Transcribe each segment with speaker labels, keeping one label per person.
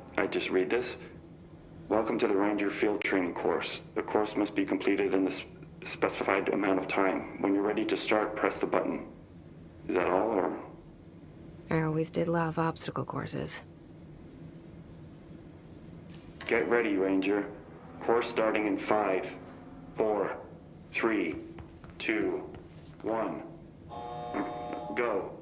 Speaker 1: I just read this. Welcome to the Ranger Field Training course. The course must be completed in the specified amount of time. When you're ready to start, press the button. Is that all, or?
Speaker 2: I always did love obstacle courses.
Speaker 1: Get ready, Ranger. Course starting in 5, 4, 3, 2, 1. Go.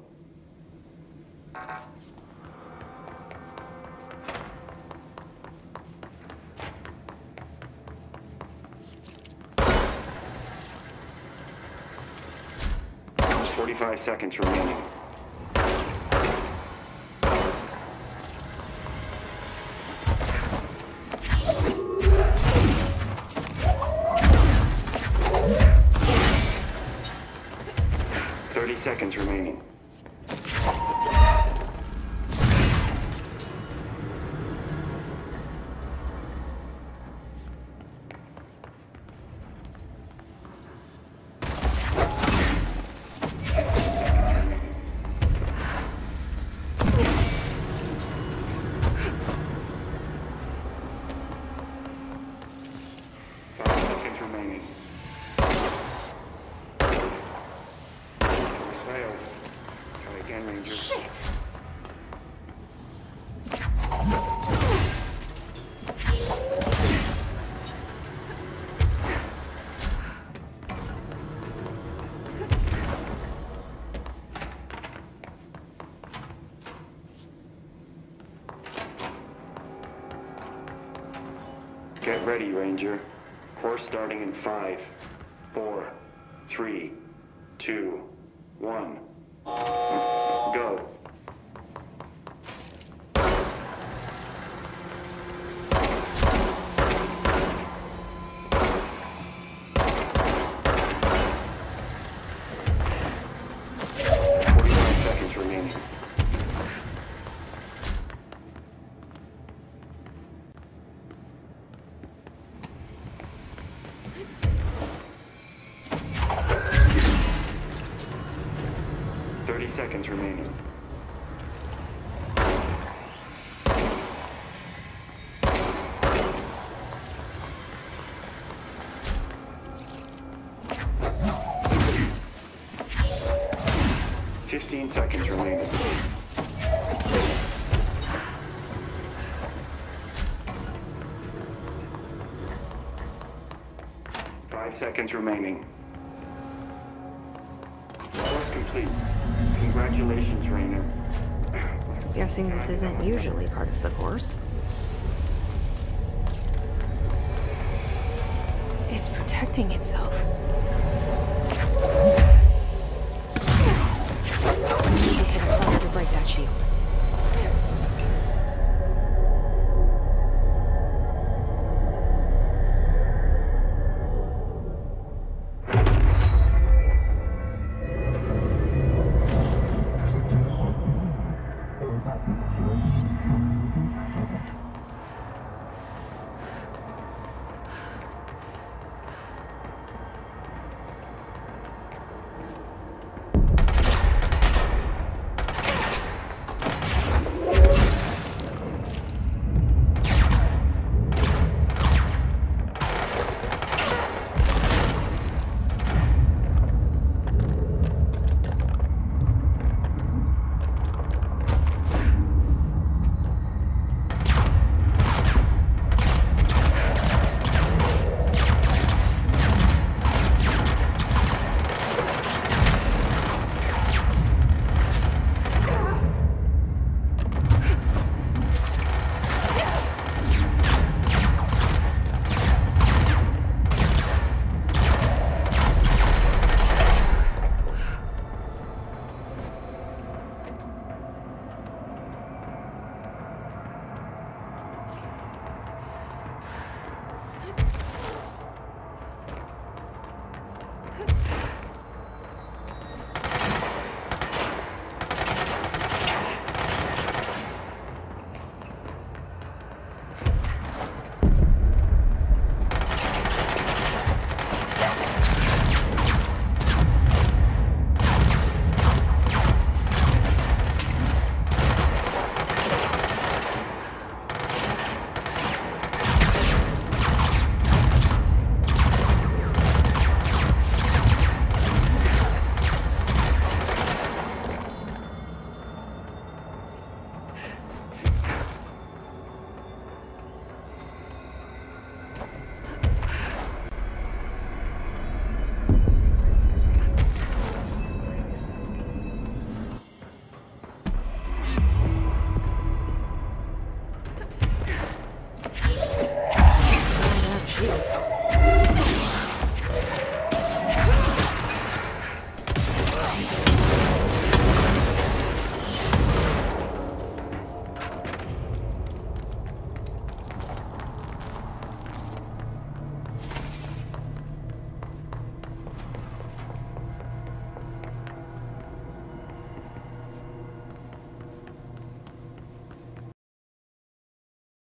Speaker 1: There's 45 seconds remaining. Seconds remaining.
Speaker 2: Shit!
Speaker 1: Get ready, Ranger. Course starting in 5, 4, 3, 2, 1. Go. Remaining. 30 seconds remaining. Seconds remaining. 5 seconds remaining. Course complete. Congratulations, Rainer.
Speaker 2: Guessing this isn't usually part of the course. It's protecting itself. To break that shield. see what's helping.